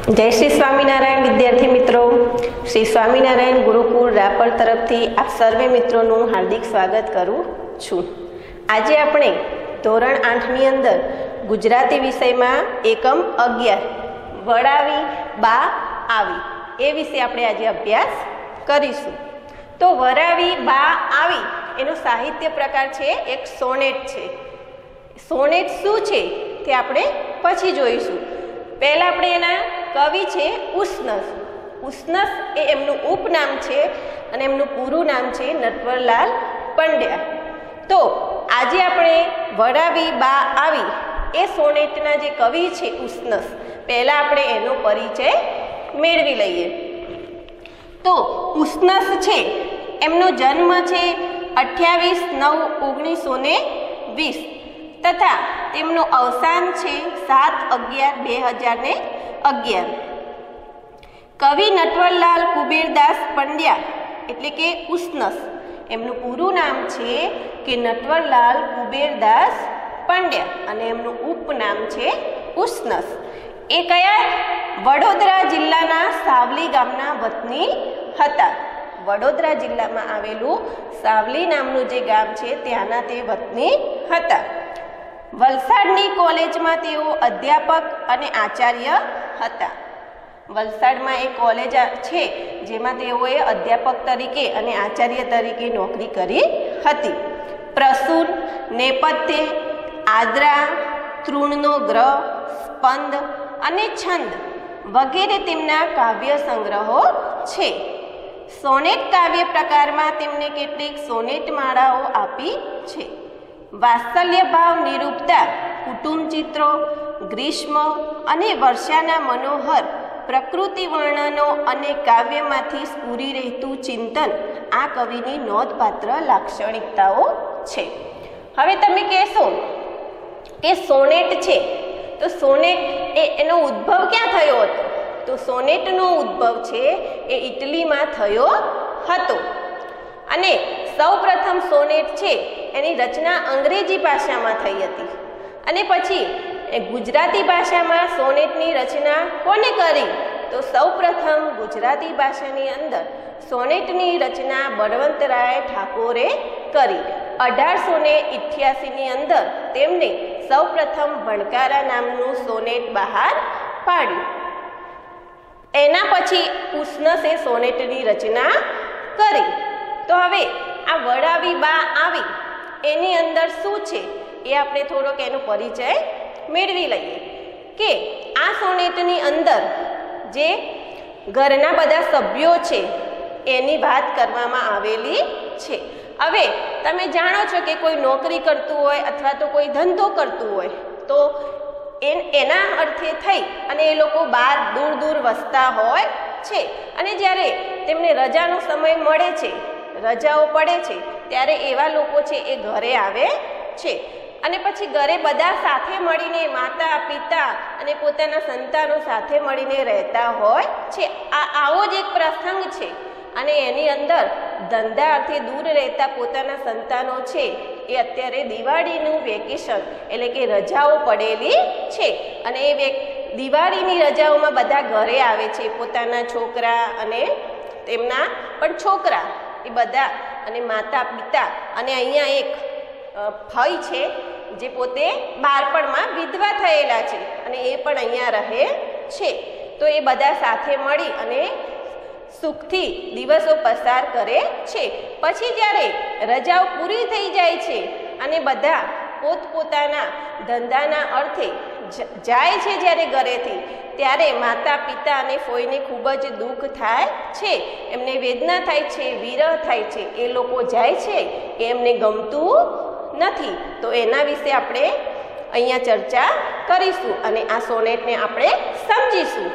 जय श्री स्वामीनारायण विद्यार्थी मित्रों, श्री स्वामीनारायण गुरुकुल रापर तरफथी आप सर्वे मित्रों हार्दिक स्वागत करूँ छूँ। आज आपणे धोरण 8 नी अंदर गुजराती विषय में एकम 11 वड़ावी बा आवी ए विषय आपणे आज अभ्यास करीशुं। तो वरावी बा आवी एनो साहित्य प्रकार छे एक सोनेट छे। सोनेट शुं छे ते आपणे पछी जोईशुं। पहला आपणे एना कवि छे उष्णस। उष्णस ए एमनुं उपनाम छे अने एमनुं पूरुं नाम छे नटवरलाल पंड्या। तो आजे आपणे वड़ावी बा आवी ए सोनेटना जे कवि छे उष्णस, पहला आपणे एनो परिचय मेळवी लईए। तो उष्णस छे एमनो जन्म छे 28/9/1920 तथा तेमनो अवसान छे 7/11/2011। कवि नटवरलाल कुबेरदास पंड्या एटले के उष्णस एमनुं पूरुं नाम छे कि नटवरलाल कुबेरदास पंड्या अने एमनुं उपनाम छे उष्णस। ए कया वडोदरा जिल्लाना सावली गामना वतनी हता। वडोदरा जिल्ला में आवेलू सावली नामनु जे गाम छे त्याना ते वतनी हता। वलसाडनी कॉलेज में तेओ अध्यापक अने आचार्य हता। वलसाड में एक कॉलेज छे जेमां तेओए अध्यापक तरीके अने आचार्य तरीके नौकरी करी हती। प्रसून, नेपथ्य, आद्रा, तृणनो ग्रह, स्पंद अने छंद वगैरे तेमना काव्य संग्रहो छे। सोनेट काव्य प्रकार में तेमने केटलीक सोनेट माळाओ आपी छे। वात्सल्य भाव निरूपता कुटुंब चित्रों, ग्रीष्म अने वर्षाना मनोहर प्रकृति वर्णनो अने काव्यमांथी स्फुरी रहेतुं चिंतन आ कविनी नोंधपात्र लाक्षणिकताओ छे। हवे तमे कहेशो के सोनेट छे तो सोनेट एनो उद्भव क्या थयो हतो? तो सोनेटनो उद्भव छे ए इटली में थयो हतो अने सौ प्रथम सोनेट छे एनी रचना अंग्रेजी भाषा में थई हती अने पछी गुजराती भाषा में सोनेटनी रचना कोने करी? तो सौ प्रथम गुजराती भाषानी अंदर सोनेटनी रचना बळवंतराय ठाकोरे करी। 1888 नी अंदर तेमणे सौ प्रथम वणकारा नामनु सोनेट बहार पाड्युं। एना पछी उष्णसे सोनेटनी रचना करी। तो हवे आ वड़ावी बा आवी एनी अंदर शुं छे ए आपणे थोड़ोक एनो परिचय मेळवी लईए के आ सोनेटनी अंदर जे घरना बधा सभ्यो छे एनी बात करवामां आवेली छे। हवे तमे जाणो छो के कोई नौकरी करतुं होय अथवा तो कोई धंधो करतुं होय तो एना अर्थे थई अने ए लोको बार दूर दूर वसता होय छे अने ज्यारे तेमने रजानो समय मळे छे, रजाओ पड़े छे त्यारे एवा लोको छे ए घरे आवे छे अने पछी घरे बधा साथे मळीने माता पिता अने पोताना संतानो साथे मळीने रहता होय छे। आवो ज एक प्रसंग छे अने एनी अंदर धंधा अर्थे दूर रहता पोताना संतानो छे ए अत्यारे दिवाळीनुं वेकेशन एटले के रजाओ पड़ेली छे अने ए दिवाळीनी रजाओमां बधा घरे आवे छे पोताना छोकरा अने तेमना पण छोकरा ए बधा अने माता पिता अने अहींया एक भाई छे जे पोते बाळपणमां विधवा थयेला छे अने ए पण अहींया रहे छे। तो ए बधा साथे मळी अने सुखथी दिवसो पसार करे छे। पछी ज्यारे रजाओ पूरी थई जाय छे अने बधा पोतपोताना धंधाना अर्थे जाय छे ज्यारे घरेथी त्यारे माता पिता अने फोईने खूब ज दुख थाय छे, एमने वेदना थाय छे, विरह थाय छे। ए लोको जाय छे ए एमने गमतुं नथी। तो एना विषे आपणे अहींया चर्चा करीशुं अने आ सोनेटने आपणे समजीशुं।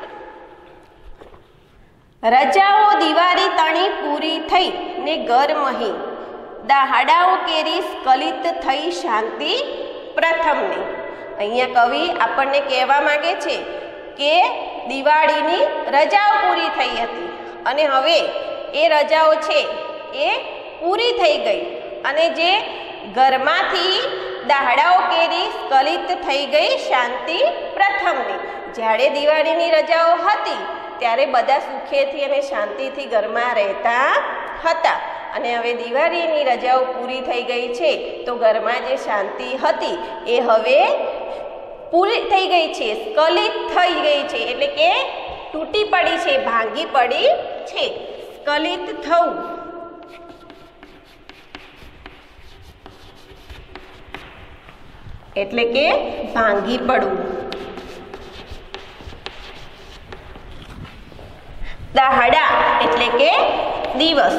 रजाओ दिवाળી तणी पूरी थई ने घर मही दहाड़ाओ केरी स्खलित थई शांति प्रथमनी। अहींया कवि आपणने कहेवा मांगे छे के दिवाळीनी रजाओ पूरी थई हती अने हवे ए रजाओ छे ए पूरी थई गई अने जे घरमांथी દાહડાઓ કેરી સ્ખલિત થઈ ગઈ શાંતિ પ્રથમની. જ્યારે દિવાળીની રજાઓ હતી ત્યારે બધા સુખેથી અને શાંતિથી ઘરમાં રહેતા હતા, અને હવે દિવાળીની રજાઓ પૂરી થઈ ગઈ છે તો ઘરમાં જે શાંતિ હતી એ હવે પૂરી થઈ ગઈ છે, સ્ખલિત થઈ ગઈ છે, એટલે કે તૂટી પડી છે, ભાંગી પડી છે. સ્ખલિત થવું એટલે કે ભાંગી પડવું. દાહડા એટલે કે દિવસ.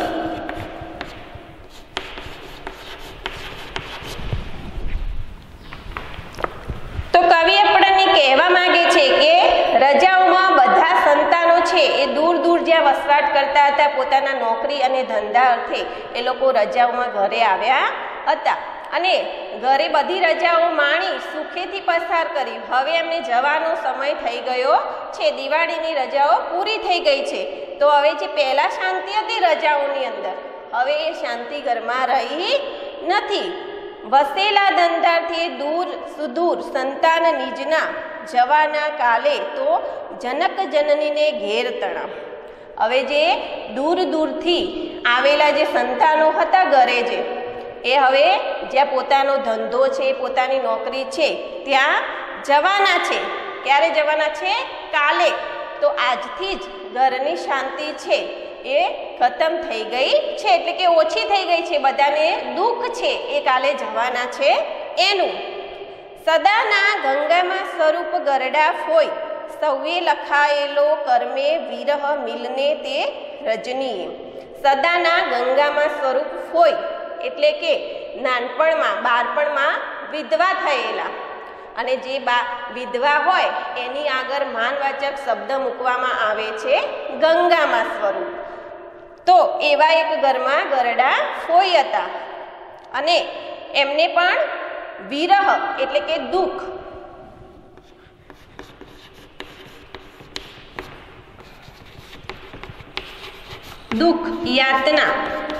તો કવિ આપણને કહેવા માંગે છે કે રજાઓમાં બધા સંતાનો છે એ દૂર દૂર જ્યાં વસવાટ કરતા હતા પોતાના નોકરી અને ધંધા અર્થે એ લોકો રજાઓમાં ઘરે આવ્યા હતા, અને ઘરે બધી રજાઓ માણી સુખેથી પસાર કરી. હવે એમને જવાનો સમય થઈ ગયો છે, દિવાળીની રજાઓ પૂરી થઈ ગઈ છે. તો હવે જે પહેલા શાંતિ હતી રજાઓની અંદર, હવે એ શાંતિ ઘરમાં રહી નથી. વસેલા ધંધાથી દૂર સુદૂર સંતાન નિજના જવાના કાલે તો જનક જનનીને ઘેર તણા. હવે જે દૂર દૂરથી આવેલા જે સંતાનો હતા ઘરે જે, એ હવે જ્યાં પોતાનો ધંધો છે, પોતાની નોકરી છે ત્યાં જવાના છે. ક્યારે જવાના છે? કાલે. તો આજથી જ ઘરની શાંતિ છે એ ખતમ થઈ ગઈ છે, એટલે કે ઓછી થઈ ગઈ છે. બધાને દુઃખ છે એ કાલે જવાના છે એનું. સદાના ગંગામાં સ્વરૂપ ગરડા ફોય, સૌએ લખાયેલો કર્મે વિરહ મિલને તે રજનીએ. સદાના ગંગામાં સ્વરૂપ ફોય એટલે કે નાનપણમાં બાળપણમાં વિધવા થયેલા, અને જે વિધવા હોય એની આગળ માનવાચક શબ્દ મૂકવામાં આવે છે ગંગામાં સ્વરૂપ. તો એવા એક ઘરમાં ગરડા ફોઈ હતા, અને એમને પણ વિરહ એટલે કે દુઃખ, યાતના.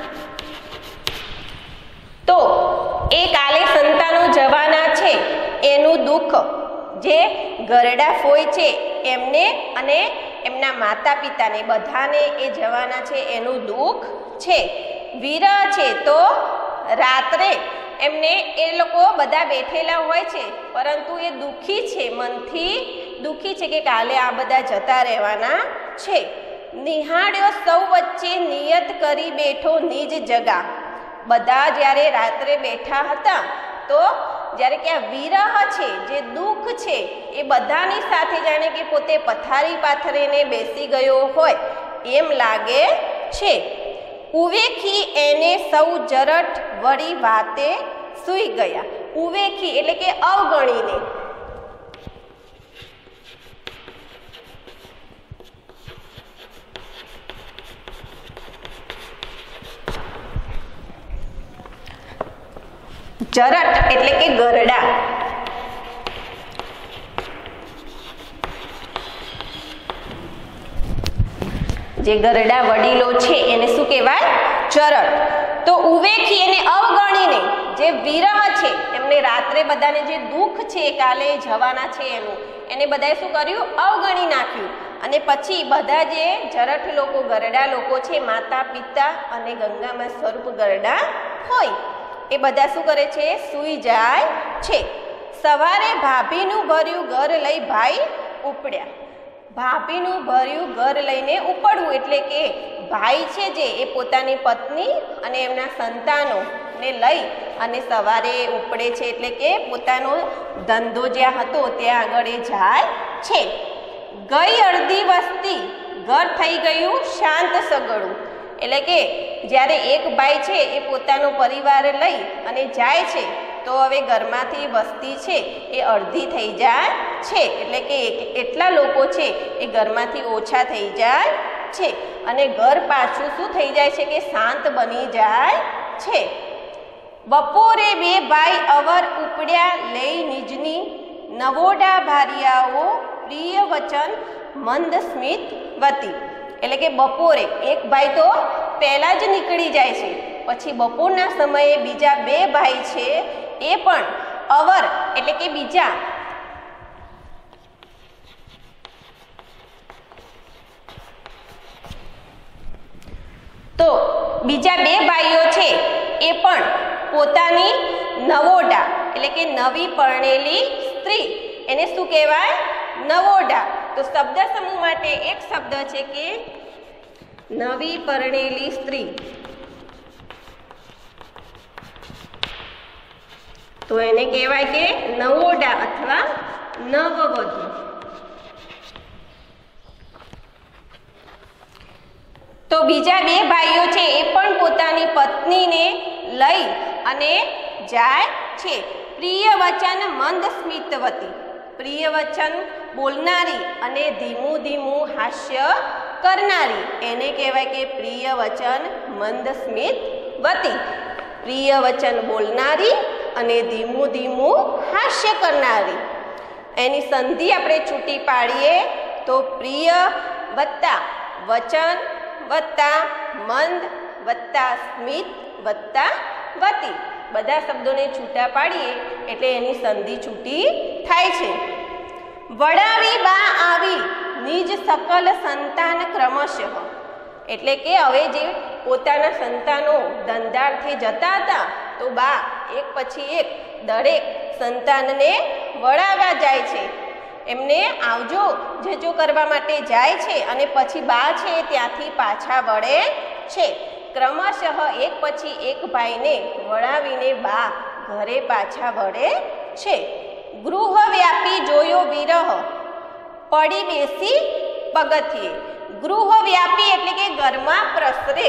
તો એ કાલે સંતાનો જવાના છે એનું દુઃખ જે ગરડા ફોય છે એમને અને એમના માતા પિતાને બધાને એ જવાના છે એનું દુઃખ છે. વિરહ છે તો રાત્રે એમને એ લોકો બધા બેઠેલા હોય છે, પરંતુ એ દુઃખી છે, મનથી દુઃખી છે કે કાલે આ બધા જતા રહેવાના છે. નિહાળ્યો સૌ વચ્ચે નિયત કરી બેઠો નિજ જગા. બધા જ્યારે રાત્રે બેઠા હતા તો જ્યારે કે આ વિરહ છે, જે દુઃખ છે એ બધાની સાથે જાણે કે પોતે પથારી પાથરીને બેસી ગયો હોય એમ લાગે છે. ઉવેખી એને સૌ જરઠ વળી વાતે સૂઈ ગયા. ઉવેખી એટલે કે અવગણીને. જરઠ એટલે કે ગરડા. જે ગરડા વડીલો છે એને શું કહેવાય? જરઠ. તો ઉવેખી એને અવગણીને, જે વિરહ છે એમને રાત્રે બધાને જે દુઃખ છે કાલે જવાના છે એનું, એને બધાએ શું કર્યું? અવગણી નાખ્યું. અને પછી બધા જે જરઠ લોકો, ગરડા લોકો છે, માતા પિતા અને ગંગામાં સ્વરૂપ ગરડા હોય, એ બધા શું કરે છે? સૂઈ જાય છે. સવારે ભાભીનું ભર્યું ઘર લઈ ભાઈ ઉપડ્યા. ભાભીનું ભર્યું ઘર લઈને ઉપડવું એટલે કે ભાઈ છે જે એ પોતાની પત્ની અને એમના સંતાનોને લઈ અને સવારે ઉપડે છે, એટલે કે પોતાનો ધંધો જ્યાં હતો ત્યાં આગળ એ જાય છે. ગઈ અડધી વસ્તી ઘર થઈ ગયું શાંત સગડું. એટલે કે જ્યારે એક ભાઈ છે એ પોતાનો પરિવાર લઈ અને જાય છે તો હવે ઘરમાંથી વસ્તી છે એ અડધી થઈ જાય છે, એટલે કે એટલા લોકો છે એ ઘરમાંથી ઓછા થઈ જાય છે, અને ઘર પાછું શું થઈ જાય છે કે શાંત બની જાય છે. બપોરે બે ભાઈ અવર ઉપડ્યા લઈ નિજની, નવોડા ભારિયાઓ પ્રિય વચન મંદ સ્મિત વતી. એટલે કે બપોરે એક ભાઈ તો પહેલાં જ નીકળી જાય છે, પછી બપોરના સમયે બીજા બે ભાઈ છે એ પણ અવર એટલે કે બીજા. તો બીજા બે ભાઈઓ છે એ પણ પોતાની નવોઢા એટલે કે નવી પરણેલી સ્ત્રી, એને શું કહેવાય? નવોઢા. તો શબ્દ સમૂહ માટે એક શબ્દ છે કે નવી પરણેલી સ્ત્રી. તો એને કહેવાય કે નવોઢા અથવા નવવધુ. તો બીજા બે ભાઈઓ છે એ પણ પોતાની પત્નીને લઈ અને જાય છે. પ્રિય વચન મંદ સ્મિતવતી, પ્રિય વચન બોલનારી અને ધીમું ધીમું હાસ્ય કરનારી, એને કહેવાય કે પ્રિય વચન મંદ સ્મિતવતી. પ્રિય વચન બોલનારી અને ધીમું ધીમું હાસ્ય કરનારી. એની સંધિ આપણે છૂટી પાડીએ તો પ્રિય વત્તા વચન વત્તા મંદ વત્તા સ્મિત વત્તા વતી, બધા શબ્દોને છૂટા પાડીએ એટલે એની સંધિ છૂટી થાય છે. વડાવી બા આવી નિજ સકલ સંતાન ક્રમશઃ, એટલે કે હવે જે પોતાના સંતાનો ધંધાર્થે જતા હતા તો બા એક પછી એક દરેક સંતાનને વળાવવા જાય છે, એમને આવજો જજો કરવા માટે જાય છે અને પછી બા છે ત્યાંથી પાછા વળે છે. ક્રમશઃ એક પછી એક ભાઈને વળાવીને બા ઘરે પાછા વળે છે. ગૃહ વ્યાપી જોયો વિરહ પડી બેસી પગથિયે. ગૃહ વ્યાપી એટલે કે ઘરમાં પ્રસરે.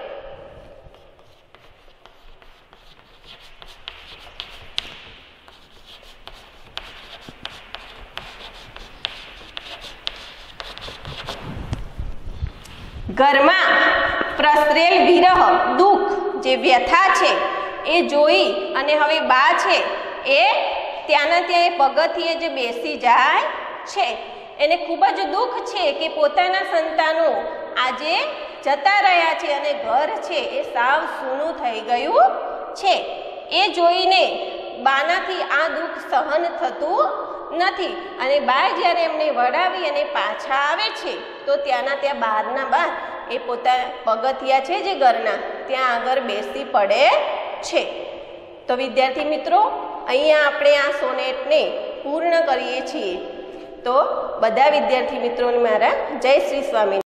ઘરમાં પ્રસરેલ વિરહ દુઃખ જે વ્યથા છે એ જોઈ અને હવે બા છે એ ત્યાંના ત્યાં એ પગથિયે જે બેસી જાય છે. એને ખૂબ જ દુઃખ છે કે પોતાના સંતાનો આજે જતા રહ્યા છે અને ઘર છે એ સાવ સૂનું થઈ ગયું છે. એ જોઈને બાનાથી આ દુઃખ સહન થતું નથી અને બા જ્યારે એમને વડાવી અને પાછા આવે છે તો ત્યાંના ત્યાં બહારના બા એ પોતાના પગથિયા છે જે ઘરના ત્યાં આગળ બેસી પડે છે. તો વિદ્યાર્થી મિત્રો, અહીંયા આપણે આ સોનેટને પૂર્ણ કરીએ છીએ. તો બધા વિદ્યાર્થી મિત્રોને મારા જય શ્રી સ્વામી.